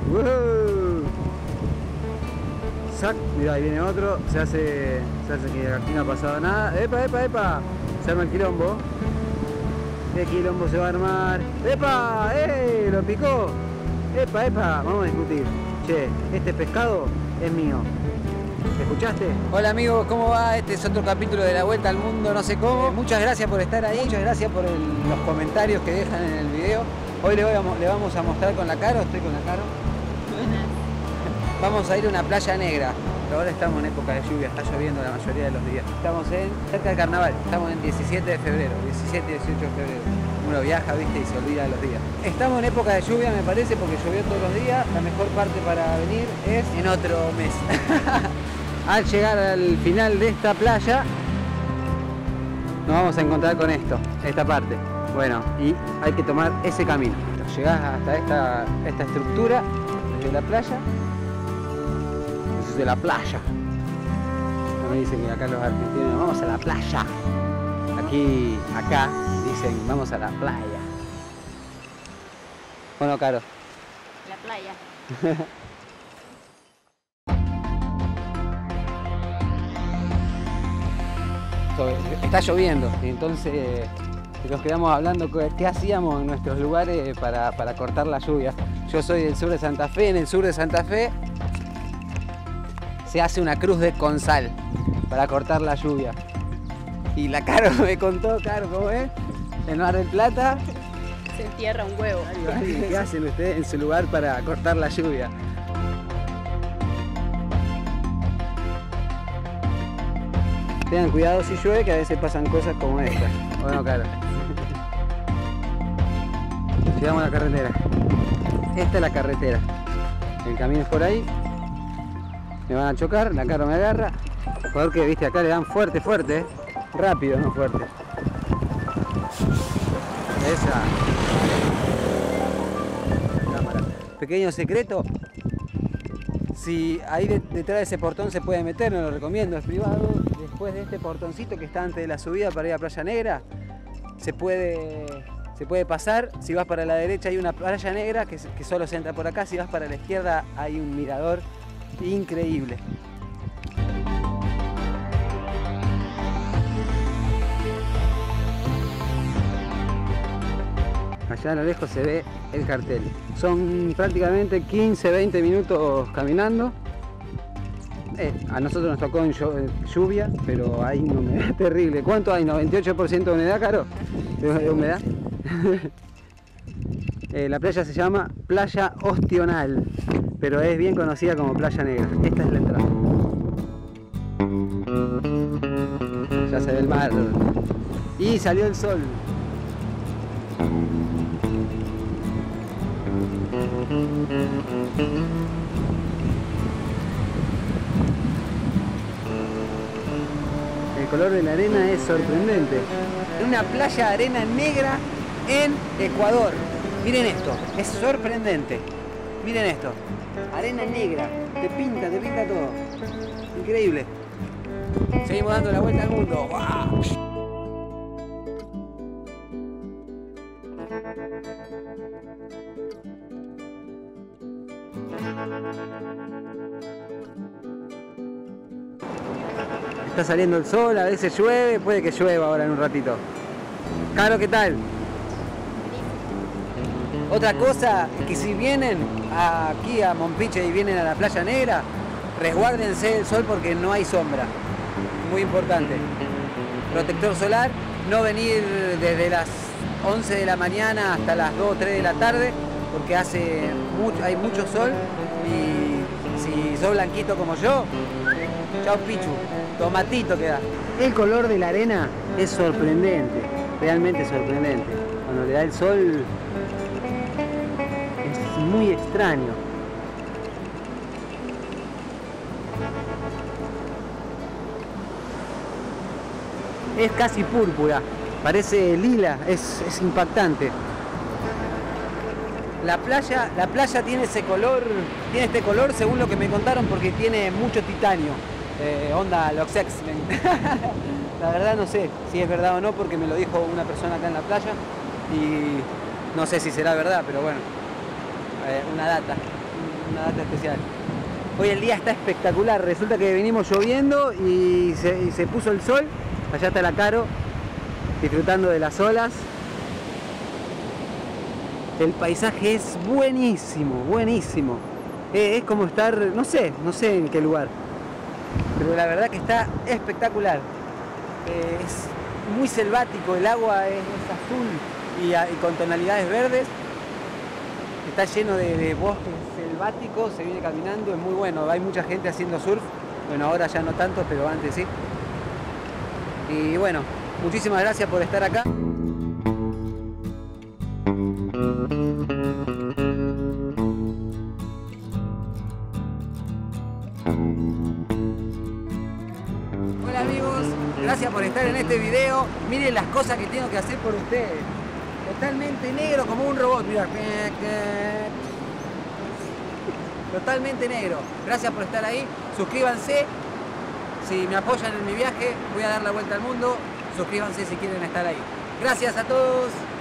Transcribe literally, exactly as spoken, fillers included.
¡Wow! ¡Sac! Mirá, ahí viene otro. Se hace, se hace que aquí no ha pasado nada. ¡Epa, epa, epa! Se arma el quilombo. ¿Qué quilombo se va a armar? ¡Epa! ¡Eh! ¡Lo picó! ¡Epa, epa! Vamos a discutir. Che, este pescado es mío. ¿Escuchaste? Hola amigos, ¿cómo va? Este es otro capítulo de La Vuelta al Mundo, no sé cómo. Eh, muchas gracias por estar ahí, muchas gracias por el, los comentarios que dejan en el video. Hoy le, voy a, le vamos a mostrar con la Caro, estoy con la Caro. Vamos a ir a una playa negra. Pero ahora estamos en época de lluvia, está lloviendo la mayoría de los días. Estamos en, cerca del carnaval, estamos en diecisiete de febrero, diecisiete y dieciocho de febrero. Uno viaja, viste, y se olvida de los días. Estamos en época de lluvia, me parece, porque llovió todos los días. La mejor parte para venir es en otro mes. Al llegar al final de esta playa, nos vamos a encontrar con esto, esta parte. Bueno, y hay que tomar ese camino. Llegás hasta esta, esta estructura desde la playa. Desde la playa. No me dicen que acá los argentinos vamos a la playa. Aquí, acá, dicen vamos a la playa. Bueno, Caro. La playa. Está lloviendo, entonces nos quedamos hablando qué hacíamos en nuestros lugares para, para cortar la lluvia. Yo soy del sur de Santa Fe, en el sur de Santa Fe se hace una cruz de con sal para cortar la lluvia. Y la Caro me contó, Caro, ¿cómo es? En Mar del Plata se entierra un huevo. ¿Qué hacen ustedes en su lugar para cortar la lluvia? Tengan cuidado si llueve, que a veces pasan cosas como esta. Bueno, Caro. Llegamos a la carretera. Esta es la carretera. El camino es por ahí. Me van a chocar, la Caro me agarra. Porque, viste, acá le dan fuerte, fuerte. Rápido, no fuerte. Esa. Cámara. Pequeño secreto. Si ahí de, detrás de ese portón se puede meter, no lo recomiendo, es privado. Después de este portoncito que está antes de la subida para ir a Playa Negra, se puede, se puede pasar. Si vas para la derecha hay una playa negra que, que solo se entra por acá. Si vas para la izquierda hay un mirador increíble. Allá a lo lejos se ve el cartel. Son prácticamente quince veinte minutos caminando. Eh, a nosotros nos tocó en lluvia, pero hay una humedad terrible. ¿Cuánto hay? ¿noventa y ocho por ciento de humedad, Caro? ¿De humedad? eh, la playa se llama Playa Ostional, pero es bien conocida como Playa Negra. Esta es la entrada. Ya se ve el mar. Y salió el sol. El color de la arena es sorprendente. Una playa de arena negra en Ecuador. Miren esto, es sorprendente. Miren esto, arena negra, te pinta, te pinta todo. Increíble. Seguimos dando la vuelta al mundo. ¡Wow! Está saliendo el sol, a veces llueve, puede que llueva ahora en un ratito. Caro, ¿qué tal? Otra cosa, que si vienen aquí a Mompiche y vienen a la Playa Negra, resguárdense del sol porque no hay sombra. Muy importante. Protector solar, no venir desde las once de la mañana hasta las dos o tres de la tarde, porque hace mucho, hay mucho sol y si sos blanquito como yo, chao pichu, tomatito queda. El color de la arena es sorprendente, realmente sorprendente. Cuando le da el sol es muy extraño. Es casi púrpura, parece lila, es, es impactante. La playa, la playa tiene ese color, tiene este color según lo que me contaron porque tiene mucho titanio, eh, onda los X-Men. La verdad no sé si es verdad o no porque me lo dijo una persona acá en la playa y no sé si será verdad, pero bueno, eh, una data. una data especial. Hoy el día está espectacular, resulta que venimos lloviendo y se, y se puso el sol. Allá está la Caro, disfrutando de las olas. El paisaje es buenísimo, buenísimo. Eh, es como estar, no sé, no sé en qué lugar, pero la verdad que está espectacular. Eh, es muy selvático, el agua es, es azul y, y con tonalidades verdes. Está lleno de, de bosques selváticos, se viene caminando, es muy bueno. Hay mucha gente haciendo surf, bueno, ahora ya no tanto, pero antes sí. Y bueno, muchísimas gracias por estar acá. Hola amigos, gracias por estar en este video. Miren las cosas que tengo que hacer por ustedes. Totalmente negro como un robot, mirá. Totalmente negro. Gracias por estar ahí. Suscríbanse. Si me apoyan en mi viaje, voy a dar la vuelta al mundo. Suscríbanse si quieren estar ahí. Gracias a todos.